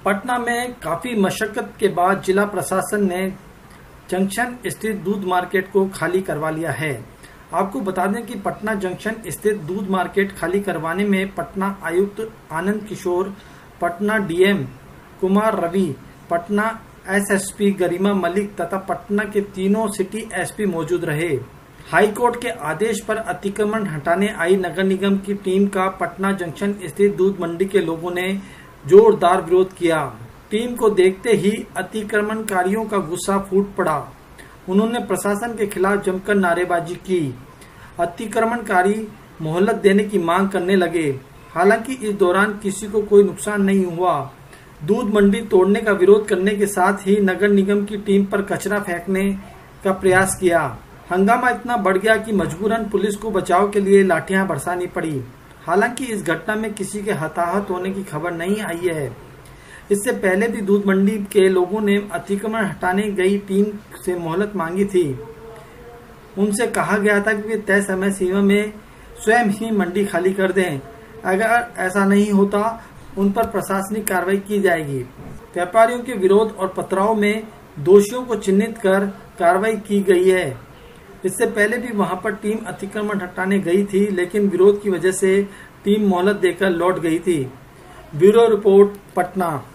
पटना में काफी मशक्कत के बाद जिला प्रशासन ने जंक्शन स्थित दूध मार्केट को खाली करवा लिया है। आपको बता दें कि पटना जंक्शन स्थित दूध मार्केट खाली करवाने में पटना आयुक्त आनंद किशोर, पटना डीएम कुमार रवि, पटना एसएसपी गरिमा मलिक तथा पटना के तीनों सिटी एसपी मौजूद रहे। हाईकोर्ट के आदेश पर अतिक्रमण हटाने आई नगर निगम की टीम का पटना जंक्शन स्थित दूध मंडी के लोगों ने जोरदार विरोध किया। टीम को देखते ही अतिक्रमणकारियों का गुस्सा फूट पड़ा। उन्होंने प्रशासन के खिलाफ जमकर नारेबाजी की। अतिक्रमणकारी मोहलत देने की मांग करने लगे। हालांकि इस दौरान किसी को कोई नुकसान नहीं हुआ। दूध मंडी तोड़ने का विरोध करने के साथ ही नगर निगम की टीम पर कचरा फेंकने का प्रयास किया। हंगामा इतना बढ़ गया कि मजबूरन पुलिस को बचाव के लिए लाठियां बरसानी पड़ी। हालांकि इस घटना में किसी के हताहत होने की खबर नहीं आई है। इससे पहले भी दूध मंडी के लोगों ने अतिक्रमण हटाने गई टीम से मोहलत मांगी थी। उनसे कहा गया था कि वे तय समय सीमा में स्वयं ही मंडी खाली कर दें। अगर ऐसा नहीं होता उन पर प्रशासनिक कार्रवाई की जाएगी। व्यापारियों के विरोध और पथराव में दोषियों को चिन्हित कर कार्रवाई की गई है। इससे पहले भी वहां पर टीम अतिक्रमण हटाने गई थी, लेकिन विरोध की वजह से टीम मोहलत देकर लौट गई थी। Bureau report, Patna.